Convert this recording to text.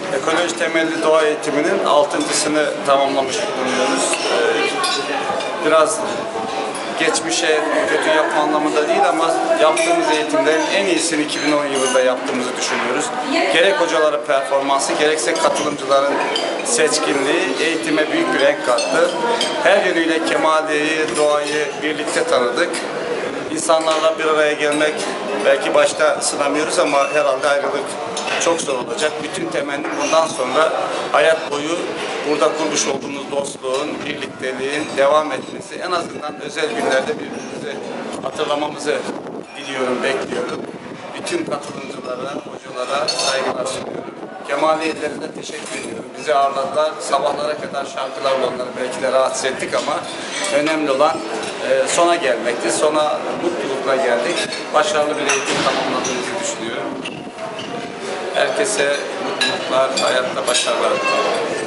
Ekoloji temelli doğa eğitiminin 6.sını tamamlamış bulunuyoruz. Biraz geçmişe kötü yapma anlamında değil ama yaptığımız eğitimlerin en iyisini 2010 yılında yaptığımızı düşünüyoruz. Gerek hocaların performansı, gerekse katılımcıların seçkinliği eğitime büyük bir renk kattı. Her yönüyle Kemaliye'yi, doğayı birlikte tanıdık. İnsanlarla bir araya gelmek belki başta sınamıyoruz ama herhalde ayrılık çok zor olacak. Bütün temennim bundan sonra hayat boyu burada kurmuş olduğumuz dostluğun, birlikteliğin devam etmesi, en azından özel günlerde birbirimizi hatırlamamızı diliyorum, bekliyorum. Bütün katılımcılara, hocalara saygılar sunuyorum. Kemaliye'lerine teşekkür ediyorum. Bizi ağırladılar. Sabahlara kadar şarkılarla onları belki de rahatsız ettik ama önemli olan sona gelmekti. Sona mutlulukla geldik. Başarılı bir eğitim tamamladığımızı düşünüyorum. Herkese mutluluklar, hayatta başarılar diliyorum.